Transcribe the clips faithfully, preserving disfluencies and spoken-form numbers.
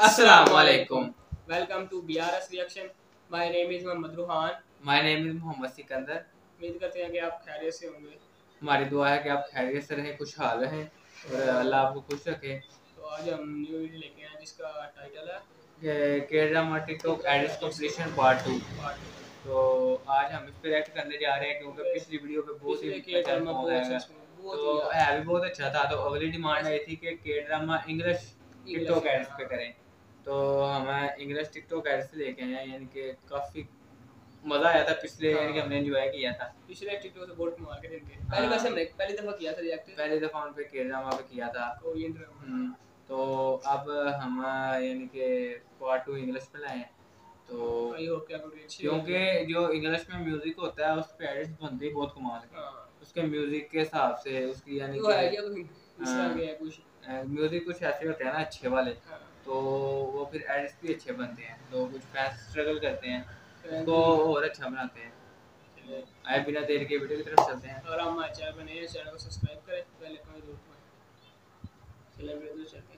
Assalamu alaikum. Welcome to B R S Reaction. My name is Mohammad Ruhan. My name is Mohammad Sikandar. उम्मीद करते हैं कि आप खैरियत से होंगे। हमारी दुआ है कि आप खैरियत से रहें, खुशहाल रहें और अल्लाह आपको खुश रखे। तो आज हम न्यू वीडियो लेके आए जिसका टाइटल है K drama TikTok edits compilation part two. तो आज हम इस पे रिएक्ट करने जा रहे हैं क्योंकि पिछली वीडियो पे बहुत ही अच्छा रिस्पॉन्स आया, तो है भी बहुत अच्छा था। तो अगली डिमांड आई थी कि केड्रामा इंग्लिश टिकटॉक एडिट्स पे करें, तो हमें इंग्लिश टिकटॉक एडिट्स लेके आए हैं, यानी कि काफ़ी मजा आया था पिछले, यानी कि हमने एंजॉय किया था पिछले टिकटॉक से बहुत कमाल के दिन के। पहली बार हमने पहली दफा किया था रिएक्ट, पहली दफा उन पे केड्रामा पे किया था कोरियन ड्रामा। तो अब हम यानी कि पार्ट टू इंग्लिश पे लाए हैं। तो आई होप कि आपको अच्छी, क्योंकि जो इंग्लिश में म्यूजिक होता है उस पे एडिट्स बनते ही बहुत कमाल के, उसके म्यूजिक के हिसाब से उसकी, यानी कि इस तरह के कुछ म्यूजिक कुछ ऐसे होते हैं ना अच्छे वाले, तो वो फिर एडिट्स भी अच्छे बनते हैं। तो कुछ फैंस स्ट्रगल करते हैं तो और अच्छा बनाते हैं। आए बिना देर के वीडियो की तरफ चलते हैं। और हमारे चैनल पर नए हैं, चैनल को सब्सक्राइब करें, बेल आइकन जरूर दबाएं। चलिए वीडियो चलते हैं।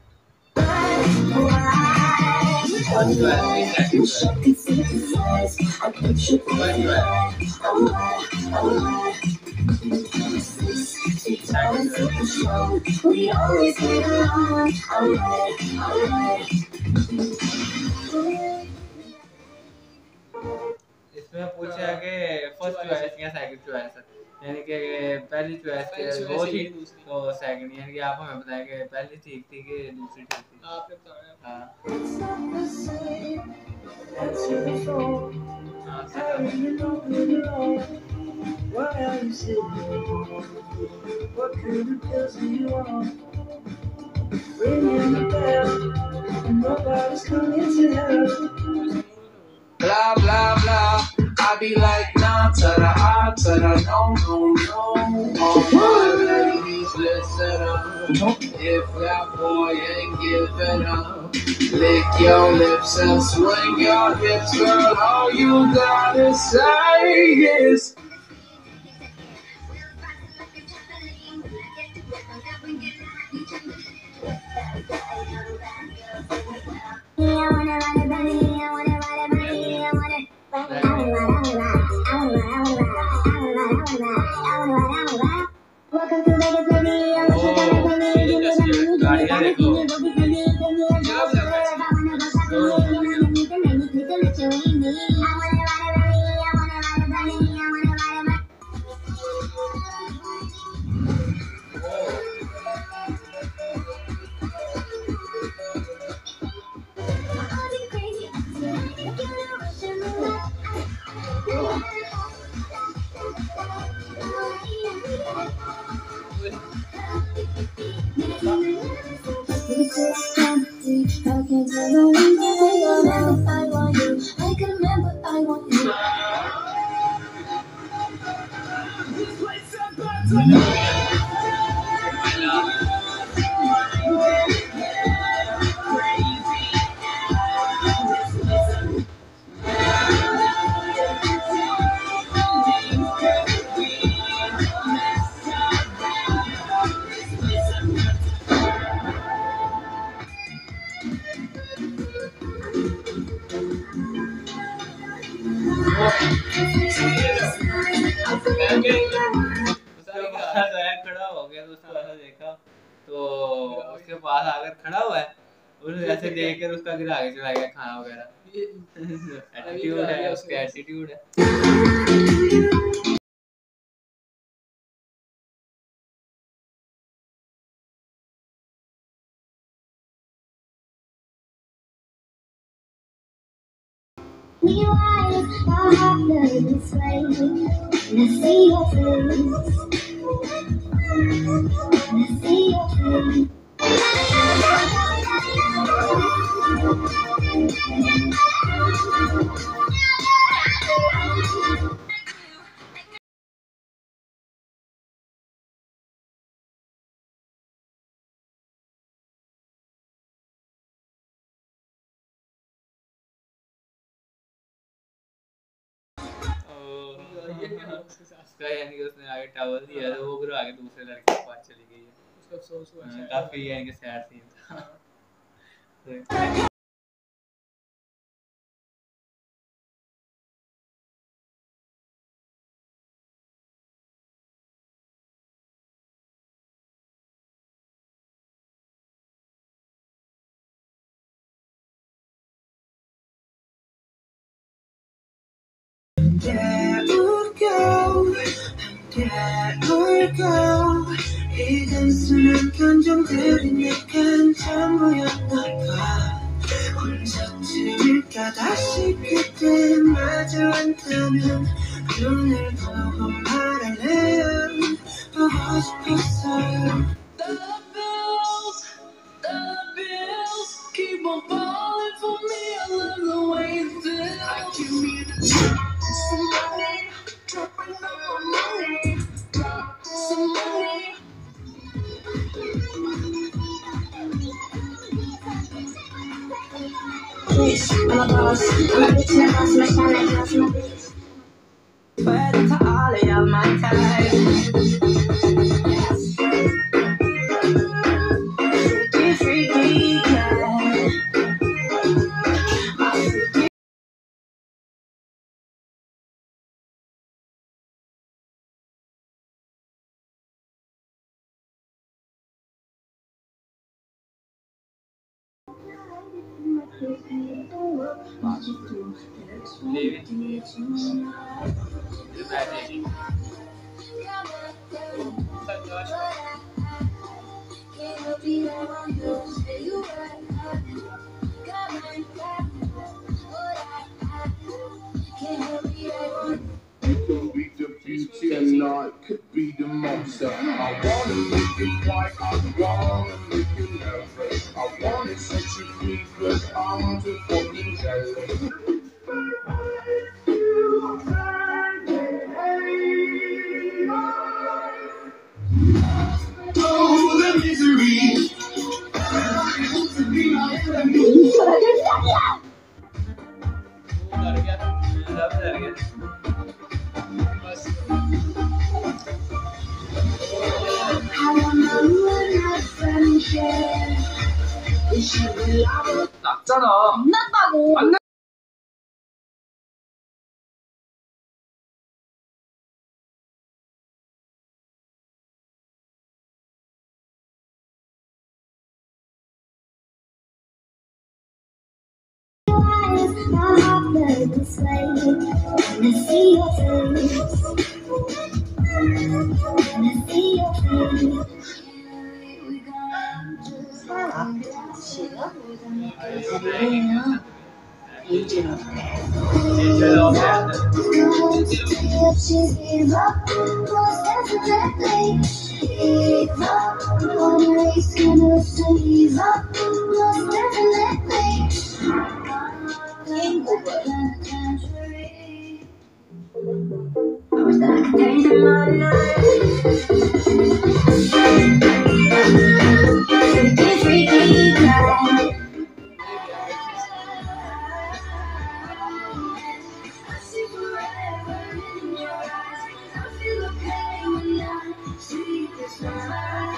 We always get along, alright, alright. इसमें पूछा है कि फर्स्ट चॉइस या सेकंड चॉइस, यानी कि पहली चॉइस वो थी तो सेकंड, यानी कि आप हमें बताएं कि पहली ठीक थी कि दूसरी ठीक थी। आपने बताया। हाँ Why are you sitting? What kind of pills do you want? Ringing the bell, and nobody's coming to help. Blah blah blah. I be like nah to the ah to the no no no. All my ladies listen up. If that boy ain't giving up, lick your lips and swing your hips, girl. All you gotta say is. खड़ा हो गया तो उसको ऐसा देखा, तो उसके पास आकर खड़ा हुआ है, उसने ऐसे देखकर उसका गिरा के चला गया खाना वगैरह। एटीट्यूड है उसका, एटीट्यूड है। You eyes are half this way, and I see your face, and I see your face. उसका यानी कि उसने आगे टॉवल दिया तो वो फिर आगे दूसरे लड़के के पास चली गई है। उसका अफसोस हुआ, काफी यानी कि सैड सीन था। 함께 울고 함께 울고 이젠 수많은 감정들이 내겐 전부였나봐 언제쯤일까 다시 그때 마주한다면 눈을 보고 말할래요 보고 싶었어요. The bills, the bills keep on falling for me. I love the way it feels. I give me the some money, dropping all my money, drop some money. I'm a boss, I'm a bitch in the house, my shine like glass, my bitch. But to all of my time. Yes. Freaky, freaky, yeah. My freaky. Could be the beauty and I could be the monster. I wanna make it like I'm gonna make you nervous. I wanna set you free cause I'm too fucking jealous. Oh, the misery. To be my enemy. डर गया था सब डर गया बस 났잖아. 안 났다고. 안 났. My heart better this way. When I see your face, when I see your face. I wish that I could change my life. Freaky, freaky guy. I see forever in your eyes. I feel the pain when I see the smile.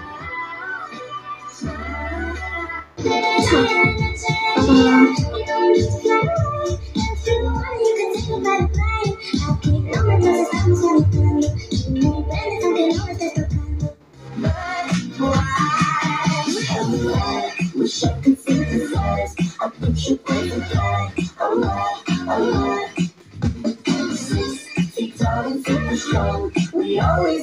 Wish I could see the stars. I put you in the flag. Alright, alright. Six feet tall and super strong. We always.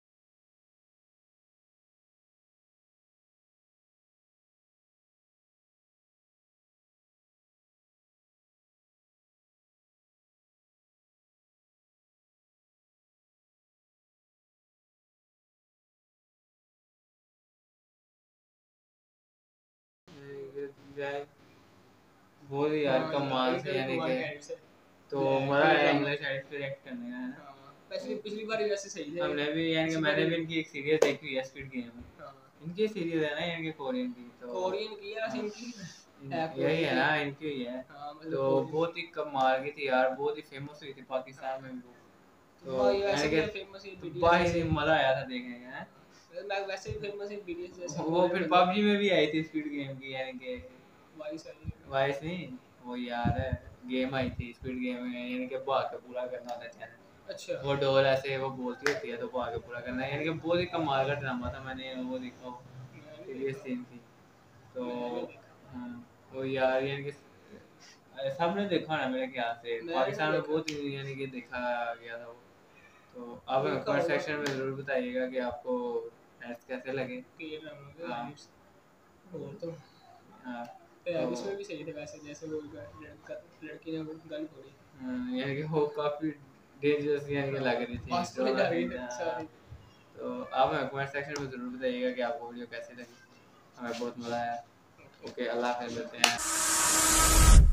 बहुत ही यार कमाल से यानी कि तो मजा आया English side पे रिएक्ट करने का है ना पिछली पिछली बार वैसे सही थे हमने भी यानी कि मैंने भी इनकी एक सीरीज देखी हुई है स्क्विड गेम इनकी सीरीज है ना इनके कोरियन की तो कोरियन की है इनकी यही है ना इनकी ही है तो बहुत ही कमाल की थी यार बहुत ही फेमस हुई थी पाकिस्तान में भी तो यानी कि फेमस बहुत ही मजा आया था देखने का मैं वैसे भी फेमस है बीडीएस जैसे वो फिर पबजी में भी आई थी स्क्विड गेम की यानी कि वाइस नहीं, वो यार है गेम आई थी स्क्विड गेम, यानी कि भाग के पूरा करना होता है चैलेंज। अच्छा। वो डोर ऐसे वो बोलती होती है तो भाग के पूरा करना है, यानी कि बहुत ही कमाल का ड्रामा था। मैंने वो देखा वो सीरियस सीन थी तो हाँ, वो यार यानी कि सबने देखा ना मेरे ख्याल से, पाकिस्तान में बहुत यानी कि देखा गया था वो। तो आप कमेंट सेक्शन में ज़रूर बताइएगा कि आपको टेस्ट कैसे लगे। हाँ और तो हाँ तो इसमें भी सही थे वैसे, जैसे वो लड़की ने वो गन फोड़ी, यानी कि वो काफ़ी डेंजरस यानी कि लग रही थी। तो आप हमें कमेंट सेक्शन में ज़रूर बताइएगा कि आपको वीडियो कैसी लगी। हमें बहुत मज़ा आया। ओके, अल्लाह हाफ़िज़, मिलते हैं।